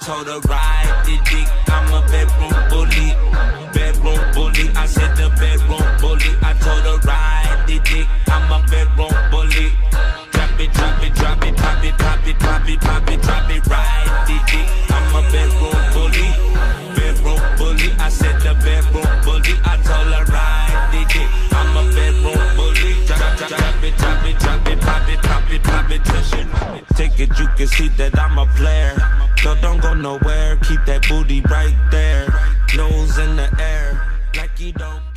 told her ride the dick, I'm a bedroom bully. Bedroom bully, I said the bedroom bully. I told her ride the dick, I'm a bedroom bully. Drop it, drop it, drop it, pop it, pop it, pop it, pop it, drop it, ride the dick, I'm a bedroom bully. Bedroom bully, I said the bedroom bully. I told her ride the dick, I'm a bedroom bully. Drop it, drop it, drop it, drop it, pop it, pop it, pop it, touch it. Take it, you can see that I'm a player. So don't go nowhere, keep that booty right there. Nose in the air, like you don't